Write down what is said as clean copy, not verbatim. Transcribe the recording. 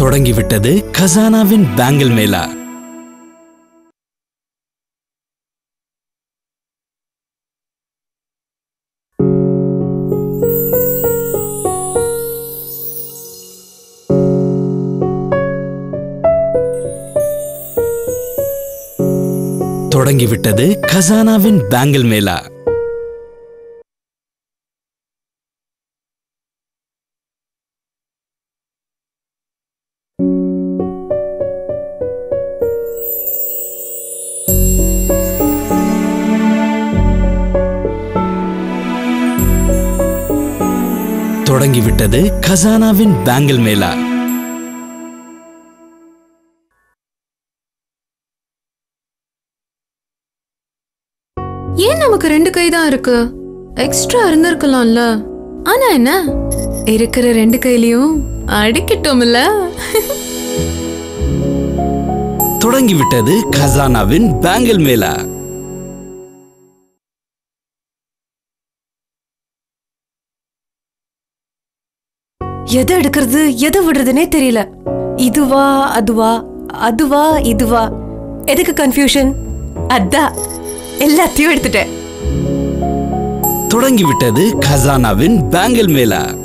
தொடங்கிவிட்டது கசானாவின் பேங்கிள் மேளா. தொடங்கிவிட்டது கசானாவின் பேங்கிள் மேளா. தொடங்கிவிட்டது கசானாவின் பேங்கிள் மேளா. ஏன் நமக்கு 2 கை தான் இருக்கு? எக்ஸ்ட்ரா இருந்திருக்கலாம்ல. ஆனா என்ன, இருக்கிற 2 கையிலயும் அடிக்கட்டும்ல. தொடங்கிவிட்டது கசானாவின் பேங்கிள் மேளா. எதை எடுக்கிறது எதை விடுறதுனே தெரியல. இதுவா அதுவா, அதுவா இதுவா, எதுக்கு கன்ஃபியூஷன்? அதான் எல்லாத்தையும் எடுத்துட்டேன். தொடங்கிவிட்டது கசானாவின் பேங்கிள் மேளா.